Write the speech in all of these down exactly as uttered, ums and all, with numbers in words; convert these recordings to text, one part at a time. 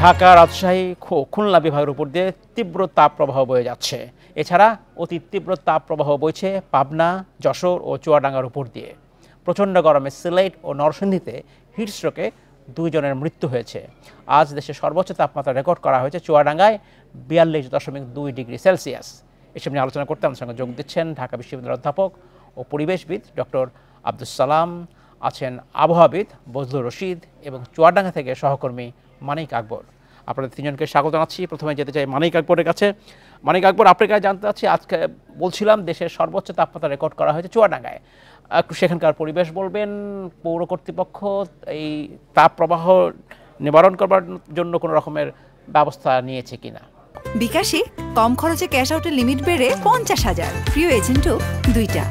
ঢাকা, রাজশাহী, খুলনা বিভাগের উপর দিয়ে তীব্র তাপপ্রবাহ বয়ে যাচ্ছে। এছাড়া অতি তীব্র তাপপ্রবাহ বইছে পাবনা, যশোর ও চুয়াডাঙ্গার উপর দিয়ে। প্রচণ্ড গরমে সিলেট ও নরসিংদীতে হিটস্ট্রোকে দুইজনের মৃত্যু হয়েছে। আজ দেশের সর্বোচ্চ তাপমাত্রা রেকর্ড করা হয়েছে চুয়াডাঙ্গায় বিয়াল্লিশ দশমিক দুই ডিগ্রি সেলসিয়াস। এসব নিয়ে আলোচনা করতে আমার সঙ্গে যোগ দিচ্ছেন ঢাকা বিশ্ববিদ্যালয়ের অধ্যাপক ও পরিবেশবিদ ডক্টর আব্দুস সালাম, আছেন আবহাওয়াবিদ বজলুর রশিদ এবং চুয়াডাঙ্গা থেকে সহকর্মী মানিক আকবর। আপনাদের তিনজনকে স্বাগত জানাচ্ছি। প্রথমে যেতে চাই মানিক আকবরের কাছে। মানিক আকবর, আপনার কাছে জানতে চাচ্ছি, আজকে বলছিলাম দেশের সর্বোচ্চ তাপমাত্রা রেকর্ড করা হয়েছে চুয়াডাঙ্গায়। একটু সেখানকার পরিবেশ বলবেন। পৌর কর্তৃপক্ষ এই তাপ প্রবাহ নিবারণ করবার জন্য কোনো রকমের ব্যবস্থা নিয়েছে কিনা? বিকাশে কম খরচে ক্যাশ আউটের লিমিট বেড়ে পঞ্চাশ হাজার, প্রিয় এজেন্টও দুইটা।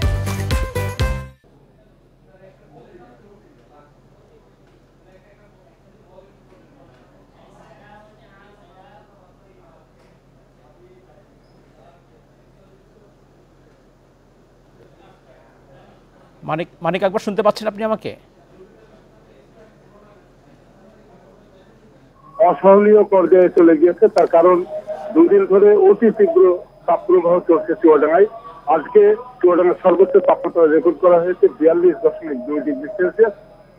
মানিক মানিক একবার শুনতে পাচ্ছেন আপনি আমাকে? অসহনীয় পর্যায়ে চলে গিয়েছে, তার কারণ দুদিন ধরে অতি তীব্র তাপপ্রবাহ চলছে চুয়াডাঙ্গায়। আজকে চুয়াডাঙ্গার সর্বোচ্চ তাপমাত্রা রেকর্ড করা হয়েছে বিয়াল্লিশ দশমিক দুই ডিগ্রি সেলসিয়াস।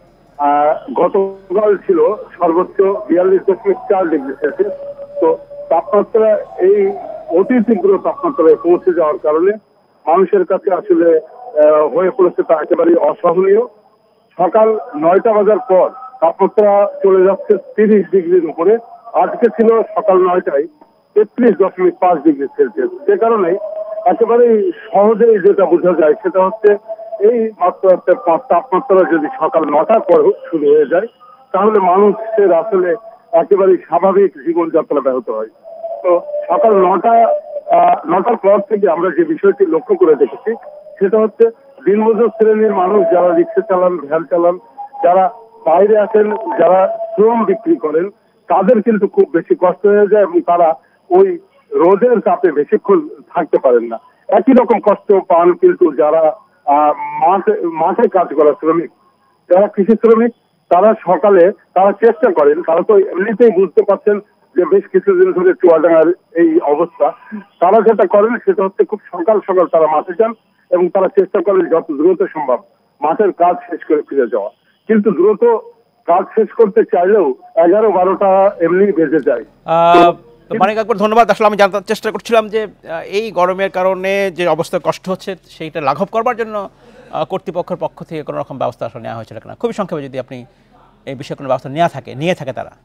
গতকাল ছিল সর্বোচ্চ বিয়াল্লিশ দশমিক চার ডিগ্রি সেলসিয়াস। তো তাপমাত্রা এই অতি তীব্র তাপমাত্রায় পৌঁছে যাওয়ার কারণে মানুষের কাছে আসলে হয়ে পড়েছে তা একেবারেই অসহনীয়। সকাল নয়টা বাজার পর তাপমাত্রা চলে যাচ্ছে তিরিশ ডিগ্রির উপরে। আজকে ছিল সকাল নয়টায় তেত্রিশ দশমিক পাঁচ ডিগ্রি সেলসিয়াস। সে কারণে একেবারেই সহজেই যেটা বোঝা যায় সেটা হচ্ছে এই মাত্রাতে তাপমাত্রা যদি সকাল নটার পর শুরু হয়ে যায় তাহলে মানুষের আসলে একেবারেই স্বাভাবিক জীবনযাত্রা ব্যাহত হয়। তো সকাল নটা নটার পর থেকে আমরা যে বিষয়টি লক্ষ্য করে দেখেছি সেটা হচ্ছে দিনমজুর শ্রেণীর মানুষ যারা রিক্সা চালান, ভ্যান চালান, যারা বাইরে আছেন, যারা শ্রম বিক্রি করেন, তাদের কিন্তু খুব বেশি কষ্ট হয়ে যায় এবং তারা ওই রোদের তাপে বেশিক্ষণ থাকতে পারেন না। একই রকম কষ্ট পান কিন্তু যারা মাঠে মাঠে কাজ করা শ্রমিক, যারা কৃষি শ্রমিক, তারা সকালে তারা চেষ্টা করেন, তারা তো এমনিতেই বুঝতে পারছেন যে বেশ কিছুদিন ধরে চুয়াডাঙ্গার এই অবস্থা। তারা যেটা করেন সেটা হচ্ছে খুব সকাল সকাল তারা মাঠে যান এবং তারা চেষ্টা করেন যত দ্রুত সম্ভব মাঠের কাজ শেষ করে ফিরে যাওয়া। কিন্তু দ্রুত কাজ শেষ করতে চাইলেও এগারো বারোটা এমনি বেজে যায়। মানিক আকবর, ধন্যবাদ। আসলে আমি জানতে চেষ্টা করছিলাম যে এই গরমের কারণে যে অবস্থা কষ্ট হচ্ছে সেইটা লাঘব করবার জন্য কর্তৃপক্ষের পক্ষ থেকে কোনো রকম ব্যবস্থা আসলে নেওয়া হয়েছিল কিনা। খুবই সংক্ষেপে যদি আপনি এই বিষয়ে কোনো ব্যবস্থা নেওয়া থাকে নিয়ে থাকে তারা।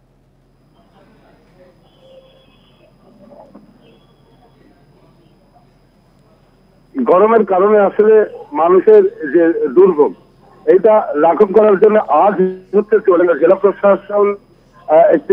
গরমের কারণে আসলে মানুষের যে দুর্ভোগ, এটা লাঘব করার জন্য আজ হচ্ছে চুয়াডাঙ্গা জেলা প্রশাসন একটি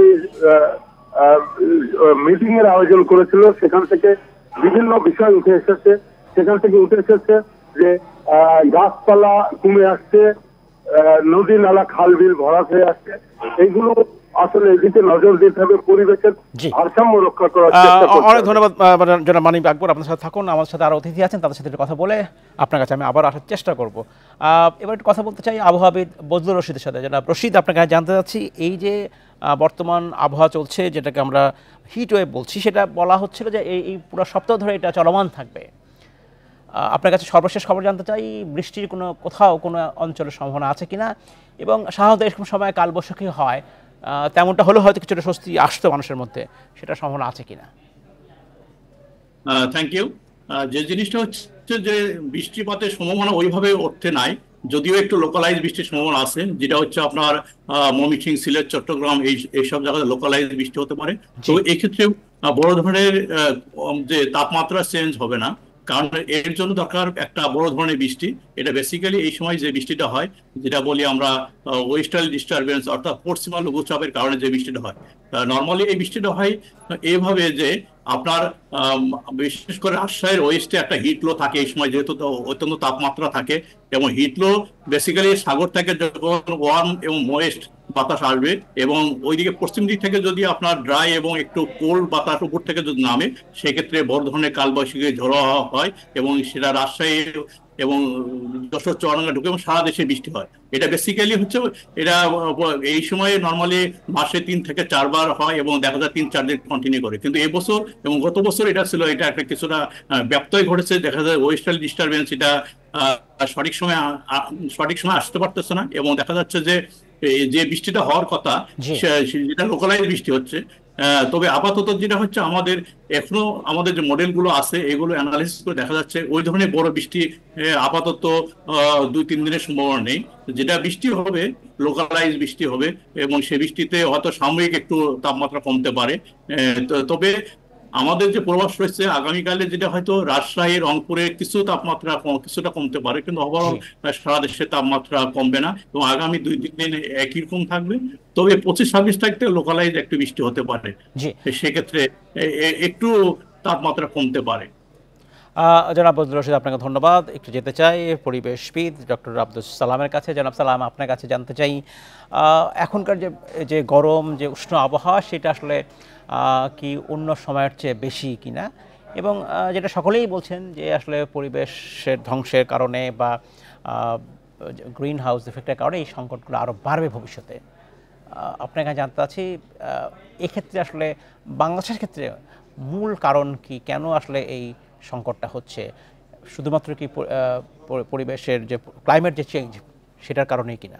মিটিং এর আয়োজন করেছিল। সেখান থেকে বিভিন্ন বিষয় উঠে এসেছে। সেখান থেকে উঠে এসেছে যে গাছপালা কমে আসছে, নদী নালা খাল বিল ভরাট হয়ে আসছে। এইগুলো আসলে এদিকে নজর দিতে হবে, পরিবেশের ভারসাম্য রক্ষা করার চেষ্টা করতে হবে। অনেক ধন্যবাদ জনাব মানিক আকবর। আপনার সাথে থাকুন, আমার সাথে আরো অতিথি আছেন, তাদের সাথে কথা বলে আপনার কাছে আমি আবার আসার চেষ্টা করব। এবার একটু কথা বলতে চাই আবহাওয়াবিদ বজলুর রশিদের সাথে। জনাব রশিদ, আপনার কাছে জানতে চাচ্ছি, এই যে বর্তমান আবহাওয়া চলছে যেটাকে আমরা হিট ওয়েভ বলছি, সেটা বলা হচ্ছিল যে এই এই পুরো সপ্তাহ ধরে এটা চলমান থাকবে। আপনার কাছে সর্বশেষ খবর জানতে চাই, বৃষ্টির কোনো কোথাও কোনো অঞ্চলের সম্ভাবনা আছে কিনা, এবং সাধারণত এরকম সময় কালবৈশাখী হয়, তেমনটা হলে হয়তো কিছুটা স্বস্তি আসতো মানুষের মধ্যে, সেটা সম্ভাবনা আছে কিনা? Thank you. যে জিনিসটা হচ্ছে যে বৃষ্টিপাতের সম্ভাবনা ওইভাবে উঠতে নাই, যদিও একটু লোকালাইজ বৃষ্টির সম্ভাবনা আছে, যেটা হচ্ছে আপনার ময়মনসিংহ, সিলেট, চট্টগ্রাম এই এইসব জায়গায় লোকালাইজ বৃষ্টি হতে পারে। তো এক্ষেত্রে বড় ধরনের যে তাপমাত্রা চেঞ্জ হবে না, কারণ এর জন্য দরকার একটা বড় ধরনের বৃষ্টি। এটা বেসিক্যালি এই সময় যে বৃষ্টিটা হয়, যেটা বলি আমরা ওয়েস্টার্ন ডিস্টারবেন্স অর্থাৎ পশ্চিমা লঘুচাপের কারণে যে বৃষ্টিটা হয়, নর্মালি এই বৃষ্টিটা হয় এইভাবে যে আপনার বিশেষ করে রাজশাহীর ওয়েস্টে একটা হিট লো থাকে এই সময়, যেহেতু অত্যন্ত তাপমাত্রা থাকে, এবং হিট লো বেসিক্যালি সাগর থেকে যখন ওয়ার্ম এবং ময়েস্ট বাতাস আসবে, এবং ওইদিকে পশ্চিম দিক থেকে যদি আপনার ড্রাই এবং একটু কোল্ড বাতাস উপর থেকে যদি নামে, সেক্ষেত্রে বড় ধরনের কালবৈশাখী ঝড়ো হাওয়া হয়, এবং সেটা রাজশাহী এবং যশোর চুয়াডাঙ্গা ঢুকে এবং সারা দেশে বৃষ্টি হয়। এটা বেসিক্যালি হচ্ছে, এটা এই সময়ে নর্মালি মাসে তিন থেকে চারবার হয় এবং দেখা যায় তিন চার দিন কন্টিনিউ করে। কিন্তু এবছর এবং গত বছর এটা ছিল, এটা একটা কিছুটা ব্যত্যয় ঘটেছে। দেখা যায় ওয়েস্টার্ন ডিস্টারবেন্স, এটা সঠিক সময় সঠিক সময় আসতে পারতেছে না, এবং দেখা যাচ্ছে যে যে বৃষ্টিটা হওয়ার কথা যেটা লোকালাইজ বৃষ্টি হচ্ছে। তবে আপাতত যেটা হচ্ছে, আমাদের এখনো আমাদের যে মডেলগুলো আছে এগুলো অ্যানালাইসিস করে দেখা যাচ্ছে ওই ধরনের বড় বৃষ্টি আপাতত দুই তিন দিনের সম্ভাবনা নেই। যেটা বৃষ্টি হবে লোকালাইজ বৃষ্টি হবে, এবং সেই বৃষ্টিতে হয়তো সাময়িক একটু তাপমাত্রা কমতে পারে। তবে আমাদের যে পূর্বাভাস রয়েছে আগামীকালে, যেটা হয়তো রাজশাহী রংপুরে কিছু তাপমাত্রা কিছুটা কমতে পারে, কিন্তু ওভারঅল সারা দেশে তাপমাত্রা কমবে না, এবং আগামী দুই তিন দিন একই রকম থাকবে। তবে পঁচিশ ছাব্বিশ তারিখ থেকে লোকালাইজ একটু বৃষ্টি হতে পারে, সেক্ষেত্রে একটু তাপমাত্রা কমতে পারে। জনাব বজলুর রশিদ, আপনাকে ধন্যবাদ। একটু যেতে চাই পরিবেশবিদ ডক্টর আব্দুস সালামের কাছে। জনাব সালাম, আপনার কাছে জানতে চাই, এখনকার যে যে গরম, যে উষ্ণ আবহাওয়া, সেটা আসলে কি অন্য সময়ের চেয়ে বেশি কিনা, এবং যেটা সকলেই বলছেন যে আসলে পরিবেশের ধ্বংসের কারণে বা গ্রিন হাউস ইফেক্টের কারণে এই সংকটগুলো আরও বাড়বে ভবিষ্যতে। আপনার কাছে জানতে চাচ্ছি, এক্ষেত্রে আসলে বাংলাদেশের ক্ষেত্রে মূল কারণ কি, কেন আসলে এই সংকটটা হচ্ছে? শুধুমাত্র কি পরিবেশের যে ক্লাইমেট যে চেঞ্জ, সেটার কারণেই কিনা?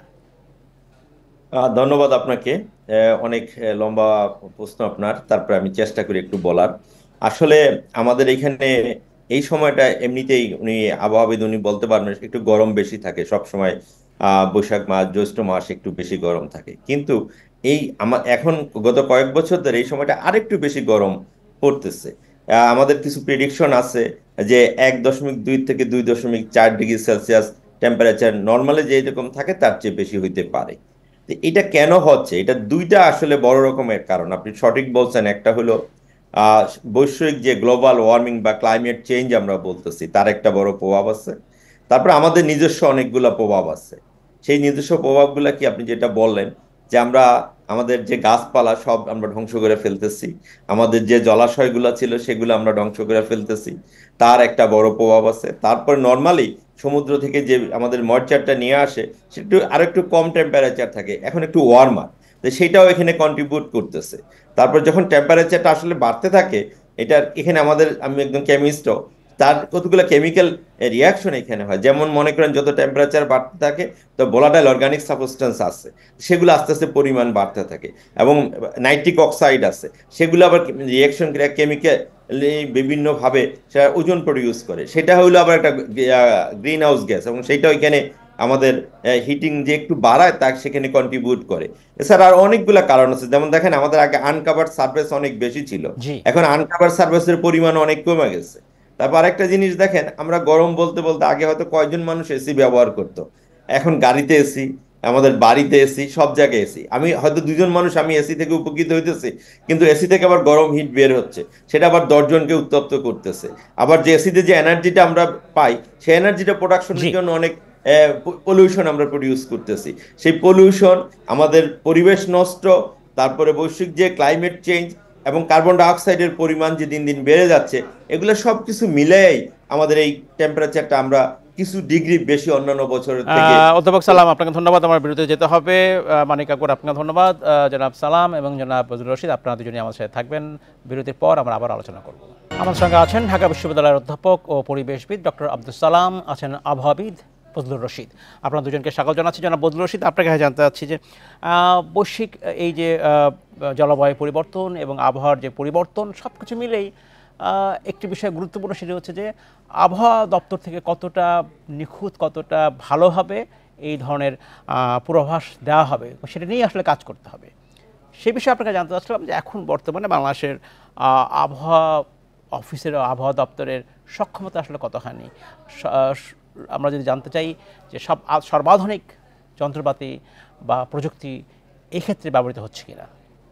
ধন্যবাদ আপনাকে, অনেক লম্বা প্রশ্ন আপনার, তারপরে আমি চেষ্টা করি একটু বলার। আসলে আমাদের এখানে এই সময়টা এমনিতেই উনি আবহাওয়াবিদ উনি বলতে পারবেন একটু গরম বেশি থাকে সব সময়। আহ বৈশাখ মাস, জ্যৈষ্ঠ মাস একটু বেশি গরম থাকে, কিন্তু এই আমার এখন গত কয়েক বছর ধরে এই সময়টা আরেকটু বেশি গরম পড়তেছে। আমাদের কিছু প্রেডিকশন আছে যে এক দশমিক দুই থেকে দুই দশমিক চার ডিগ্রি সেলসিয়াস টেম্পারেচার নর্মালি যেরকম থাকে তার চেয়ে বেশি হইতে পারে। এটা কেন হচ্ছে? এটা দুইটা আসলে বড় রকমের কারণ, আপনি সঠিক বলছেন। একটা হলো আহ বৈশ্বিক যে গ্লোবাল ওয়ার্মিং বা ক্লাইমেট চেঞ্জ আমরা বলতেছি, তার একটা বড় প্রভাব আছে। তারপর আমাদের নিজস্ব অনেকগুলা প্রভাব আছে। সেই নিজস্ব প্রভাবগুলা কি, আপনি যেটা বললেন যে আমরা আমাদের যে গাছপালা সব আমরা ধ্বংস করে ফেলতেছি, আমাদের যে জলাশয়গুলো ছিল সেগুলো আমরা ধ্বংস করে ফেলতেছি, তার একটা বড় প্রভাব আছে। তারপর নর্মালি সমুদ্র থেকে যে আমাদের ময়েশ্চারটা নিয়ে আসে সেটা আরো একটু কম টেম্পারেচার থাকে, এখন একটু ওয়ার্মার, তো সেটাও এখানে কন্ট্রিবিউট করতেছে। তারপর যখন টেম্পারেচারটা আসলে বাড়তে থাকে, এটা এখানে আমাদের, আমি একদম কেমিস্টও, তার কতগুলো কেমিক্যাল রিয়াকশন এখানে হয়। যেমন মনে করেন যত টেম্পারেচার বাড়তে থাকে তো ভোলাটাইল অর্গানিক সাবস্টেন্স আছে, সেগুলো আস্তে আস্তে পরিমাণ বাড়তে থাকে, এবং নাইট্রিক অক্সাইড আছে, সেগুলো আবার রিয়াকশন কেমিক্যাল বিভিন্নভাবে সেটা ওজন প্রডিউস করে, সেটা হলো আবার একটা গ্রিন হাউস গ্যাস, এবং সেইটা ওইখানে আমাদের হিটিং যে একটু বাড়ায় তা সেখানে কন্ট্রিবিউট করে। এছাড়া আর অনেকগুলো কারণ আছে। যেমন দেখেন আমাদের আগে আনকাভার্ড সারফেস অনেক বেশি ছিল, এখন আনকাভার্ড সারফেসের পরিমাণ অনেক কমে গেছে। তারপর আরেকটা জিনিস দেখেন, আমরা গরম বলতে বলতে আগে হয়তো কয়জন মানুষ এসি ব্যবহার করতো, এখন গাড়িতে এসি, আমাদের বাড়িতে এসি, সব জায়গায় এসি। আমি হয়তো দুজন মানুষ আমি এসি থেকে উপকৃত হইতেছি, কিন্তু এসি থেকে আবার গরম হিট বের হচ্ছে, সেটা আবার দশজনকে উত্তপ্ত করতেছে। আবার যে এসিতে যে এনার্জিটা আমরা পাই, সেই এনার্জিটা প্রোডাকশনের জন্য অনেক পলিউশন আমরা প্রডিউস করতেছি। সেই পলিউশন আমাদের পরিবেশ নষ্ট, তারপরে বৈশ্বিক যে ক্লাইমেট চেঞ্জ এবং কার্বন ডাইঅক্সাইডের পরিমাণ যে দিন দিন বেড়ে যাচ্ছে, এগুলো সব কিছু মিলেই আমাদের এই টেম্পারেচারটা আমরা কিছু ডিগ্রি বেশি অন্যান্য বছরের থেকে। অধ্যাপক সালাম, আপনাকে ধন্যবাদ। আমার বিরতিতে যেতে হবে। মানিক আকবর, আপনাকে ধন্যবাদ। জনাব সালাম এবং জনাব বজলুর রশিদ, আপনারা দুজনেই আমার সাথে থাকবেন। বিরতির পর আমরা আবার আলোচনা করব। আমার সঙ্গে আছেন ঢাকা বিশ্ববিদ্যালয়ের অধ্যাপক ও পরিবেশবিদ ডক্টর আব্দুস সালাম, আছেন আবহাওয়াবিদ বজলুর রশিদ। আপনারা দুজনকে স্বাগত জানাচ্ছি। জনাব বজলুর রশিদ, আপনার কাছে জানতে চাচ্ছি যে বৈশ্বিক এই যে জলবায়ু পরিবর্তন এবং আবহাওয়ার যে পরিবর্তন, সব কিছু মিলেই একটি বিষয় গুরুত্বপূর্ণ, সেটা হচ্ছে যে আবহাওয়া দপ্তর থেকে কতটা নিখুঁত, কতটা ভালোভাবে এই ধরনের পূর্বাভাস দেওয়া হবে, সেটা নিয়েই আসলে কাজ করতে হবে। সে বিষয়ে আপনাকে জানতে চাচ্ছিলাম যে এখন বর্তমানে বাংলাদেশের আবহাওয়া অফিসের, আবহাওয়া দপ্তরের সক্ষমতা আসলে কতখানি? আমরা যদি জানতে চাই যে সব সর্বাধুনিক যন্ত্রপাতি বা প্রযুক্তি এই ক্ষেত্রে ব্যবহৃত হচ্ছে কিনা।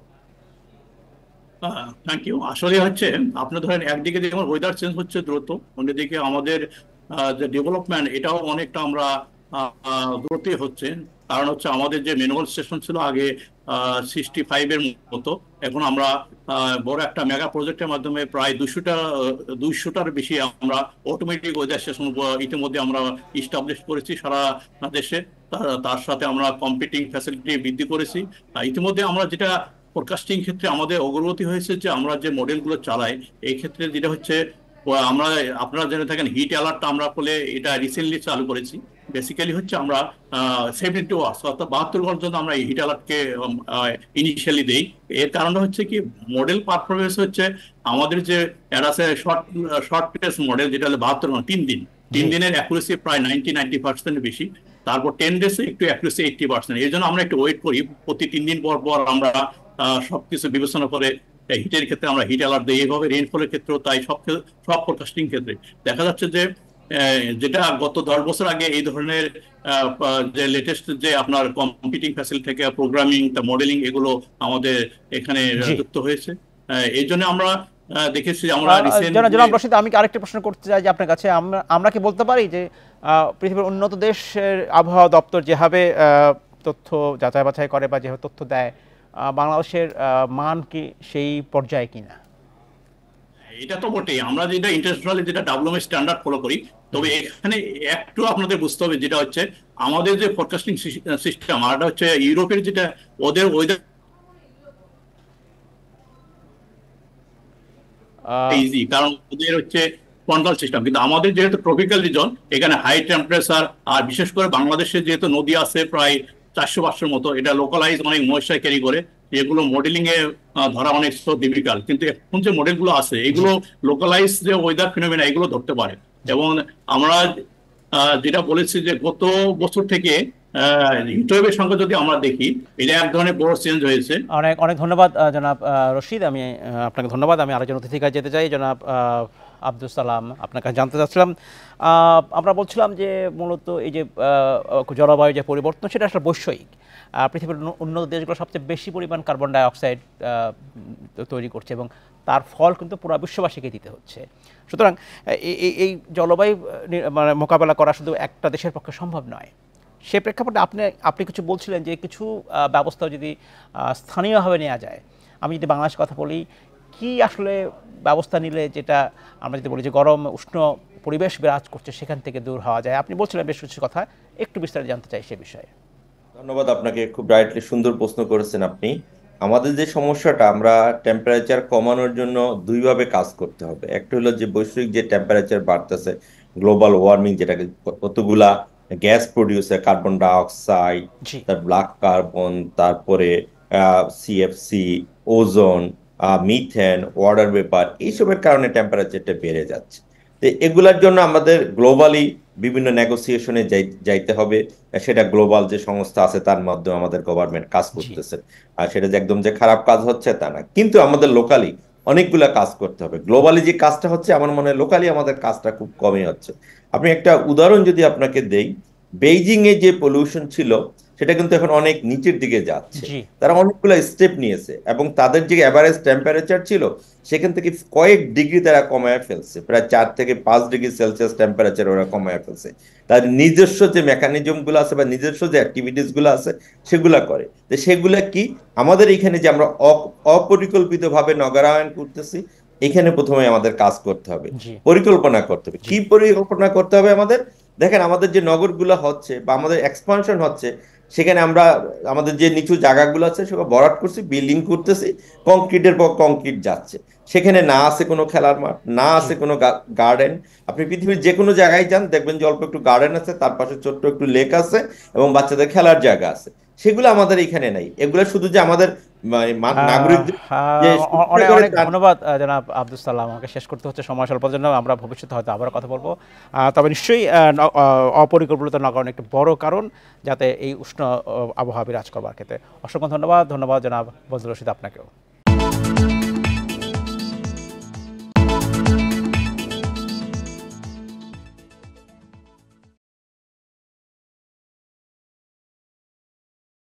Thank you. আসলে হচ্ছে আপনি ধরেন একদিকে যেমন ওয়েদার চেঞ্জ হচ্ছে দ্রুত, অন্যদিকে আমাদের যে ডেভেলপমেন্ট এটাও অনেকটা আমরা দ্রুতই হচ্ছে। কারণ হচ্ছে আমাদের যে ম্যানুয়াল স্টেশন ছিল আগে সিক্সটি ফাইভের মতো, এখন আমরা আহ, বড় একটা মেগা প্রজেক্টের মাধ্যমে প্রায় দুশোটা দুইশোটার বেশি আমরা অটোমেটিক ওয়েদার স্টেশন ইতিমধ্যে আমরা ইস্টাবলিশ করেছি সারা দেশে। তার তার সাথে আমরা কম্পিউটিং ফ্যাসিলিটি বৃদ্ধি করেছি। আর ইতিমধ্যে আমরা যেটা ফোরকাস্টিং ক্ষেত্রে আমাদের অগ্রগতি হয়েছে যে আমরা যে মডেলগুলো চালাই এই ক্ষেত্রে যেটা হচ্ছে ও আমরা, আপনারা জেনে থাকেন হিট অ্যালার্টটা আমরা বলে এটা রিসেন্টলি চালু করেছি। বেসিক্যালি হচ্ছে আমরা সেভেন্টি টু আওয়ার্স অর্থাৎ বাহাত্তর ঘন্টার জন্য আমরা এই হিট অ্যালার্টকে ইনিশিয়ালি দেই। এর কারণটা হচ্ছে কি মডেল পারফরমেন্স হচ্ছে আমাদের যে আছে শর্ট শর্ট টেস্ট মডেল যেটা হলো বাহাত্তর ঘন্টা তিন দিন তিন দিনের অ্যাকুরেসি প্রায় নাইনটি নাইনটি পার্সেন্ট বেশি। তারপর টেন ডেসে একটু অ্যাকুরেসি এইটটি পার্সেন্ট। এই জন্য আমরা একটু ওয়েট করি, প্রতি তিন দিন পর পর আমরা সবকিছু বিবেচনা করে হিটের ক্ষেত্রে আমরা হিট অ্যালার্ট দিই। এইভাবে রেইনফলের ক্ষেত্রেও তাই, সব সব ফোরকাস্টিং ক্ষেত্রে দেখা যাচ্ছে যে যেটা গত দশ বছর আগে এই ধরনের যে লেটেস্ট যে আপনার কম্পিউটিং ফ্যাসিলিটি থেকে প্রোগ্রামিং মডেলিং এগুলো আমাদের এখানে যুক্ত হয়েছে। এই জন্য আমরা দেখেছি আমরা জনাব রশিদ, আমি আরেকটা প্রশ্ন করতে চাই যে আপনার কাছে আমরা আমরা কি বলতে পারি যে পৃথিবীর উন্নত দেশের আবহাওয়া দপ্তর যেভাবে তথ্য যাচাই বাছাই করে বা যেভাবে তথ্য দেয়, বাংলাদেশের মান কি সেই পর্যায়ে কিনা? এটা তো বটেই, আমরা যেটা ইন্টারন্যাশনালি যেটা ডাব্লিউএমএস স্ট্যান্ডার্ড ফলো করি। তবে এখানে একটু আপনাদের বুঝতে হবে যেটা হচ্ছে আমাদের যে ফোরকাস্টিং সিস্টেম আর হচ্ছে ইউরোপের যেটা ওদের ওয়েদার ইজি, কারণ ওদের হচ্ছে কন্ট্রোল সিস্টেম। কিন্তু আমাদের যেহেতু ট্রপিক্যাল রিজন, এখানে হাই টেম্পারেচার, আর বিশেষ করে বাংলাদেশে যেহেতু নদী আছে প্রায় চারশো পাঁচশোর মতো, এটা লোকালাইজ অনেক ময়েশ্চার ক্যারি করে, এগুলো মডেলিং এ ধরা অনেক ডিফিকাল্ট। কিন্তু এখন যে মডেলগুলো আছে এগুলো লোকালাইজ যে ওয়েদার ফিনোমেনা এগুলো ধরতে পারে। এবং আমরা যেটা বলেছি যে গত বছর থেকে হিটওয়েভের সংখ্যা যদি আমরা দেখি, এটা এক ধরনের বড় চেঞ্জ হয়েছে। অনেক অনেক ধন্যবাদ জনাব রশিদ, আমি আপনাকে ধন্যবাদ। আমি আরেকজন অতিথির কাছে যেতে চাই, জনাব আব্দুল সালাম, আপনার কাছে জানতে চাচ্ছিলাম, আমরা বলছিলাম যে মূলত এই যে জলবায়ু যে পরিবর্তন সেটা আসলে বৈষয়িক। পৃথিবীর উন্নত দেশগুলো সবচেয়ে বেশি পরিমাণ কার্বন ডাইঅক্সাইড তৈরি করছে এবং তার ফল কিন্তু পুরো বিশ্ববাসীকে দিতে হচ্ছে। সুতরাং এই জলবায়ু মানে মোকাবেলা করা শুধু একটা দেশের পক্ষে সম্ভব নয়। সে প্রেক্ষাপটে আপনি আপনি কিছু বলছিলেন যে কিছু ব্যবস্থা যদি স্থানীয়ভাবে নেওয়া যায়। আমি যদি বাংলাদেশের কথা বলি, কি আসলে ব্যবস্থা নিলে যেটা আমরা যদি বলি যে গরম উষ্ণ পরিবেশ বিরাজ করছে সেখান থেকে দূর হওয়া যায়? আপনি বলছিলেন বেশ কিছু কথা, একটু বিস্তারিত জানতে চাই সে বিষয়ে। ধন্যবাদ আপনাকে, খুব রাইটলি সুন্দর প্রশ্ন করেছেন আপনি। আমাদের যে সমস্যাটা, আমরা টেম্পারেচার কমানোর জন্য দুইভাবে কাজ করতে হবে। একটা হলো যে বৈশ্বিক যে টেম্পারেচার বাড়তেছে, গ্লোবাল ওয়ার্মিং, যেটাকে কতগুলা গ্যাস প্রডিউসার, কার্বন ডাইঅক্সাইড, তার ব্ল্যাক কার্বন, তারপরে CFC, ozone, methane, water vapour, এইসবের কারণে টেম্পারেচারটা বেড়ে যাচ্ছে। তো এগুলার জন্য আমাদের গ্লোবালি বিভিন্ন নেগোসিয়েশনে যাইতে হবে। সেটা গ্লোবাল যে সংস্থা আছে তার মাধ্যমে আমাদের গভর্নমেন্ট কাজ করতেছে, আর সেটা যে একদম যে খারাপ কাজ হচ্ছে তা না। কিন্তু আমাদের লোকালি অনেকগুলা কাজ করতে হবে। গ্লোবালি যে কাজটা হচ্ছে আমার মনে হয় লোকালি আমাদের কাজটা খুব কমই হচ্ছে। আপনি একটা উদাহরণ যদি আপনাকে দেই, বেইজিং এ যে পলিউশন ছিল সেটা কিন্তু এখন অনেক নিচের দিকে যাচ্ছে। তারা অনেকগুলো স্টেপ নিয়েছে এবং তাদের যে এভারেজ টেম্পারেচার ছিল সেখান থেকে কয়েক ডিগ্রি তারা কমায় ফেলছে, প্রায় চার থেকে পাঁচ ডিগ্রি সেলসিয়াস টেম্পারেচার ওরা কমায় ফেলছে। তাদের নিজস্ব যে মেকানিজম গুলো আছে বা নিজস্ব যে অ্যাক্টিভিটিস গুলো আছে সেগুলা করে। তো সেগুলা কি, আমাদের এখানে যে আমরা অপরিকল্পিত ভাবে নগরায়ন করতেছি, এখানে প্রথমে আমাদের কাজ করতে হবে, পরিকল্পনা করতে হবে। কি পরিকল্পনা করতে হবে আমাদের? দেখেন, আমাদের যে নগরগুলো হচ্ছে বা আমাদের এক্সপানশন হচ্ছে, সেখানে আমরা আমাদের যে নিচু জায়গাগুলো আছে সেগুলো ভরাট করছি, বিল্ডিং করতেছি, কংক্রিটের পর কংক্রিট যাচ্ছে। সেখানে না আছে কোনো খেলার মাঠ, না আছে কোনো গার্ডেন। আপনি পৃথিবীর যে কোনো জায়গায় যান, দেখবেন যে অল্প একটু গার্ডেন আছে, তার পাশে ছোট্ট একটু লেক আছে এবং বাচ্চাদের খেলার জায়গা আছে। সেগুলো আমাদের এখানে নাই। এগুলো শুধু যে আমাদের নাগরিকদের। অনেক অনেক ধন্যবাদ জনাব আব্দুল সালাম, আমাকে শেষ করতে হচ্ছে সময় স্বল্পের জন্য। আমরা ভবিষ্যতে হয়তো আবার কথা বলবো। তবে নিশ্চয়ই অপরিকল্পিত নগরায়ন একটি বড় কারণ যাতে এই উষ্ণ আবহাওয়া বিরাজ করবার ক্ষেত্রে। অসংখ্য ধন্যবাদ। ধন্যবাদ জনাব বজলুর রশিদ আপনাকেও।